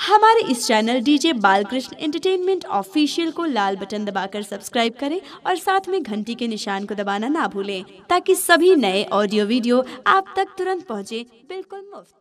हमारे इस channel DJ Balkrishna entertainment official को लाल बटन दबाकर सब्सक्राइब करें और साथ में घंटी के निशान को दबाना ना भूलें ताकि सभी नए ऑडियो वीडियो आप तक तुरंत पहुंचे, बिल्कुल मुफ्त।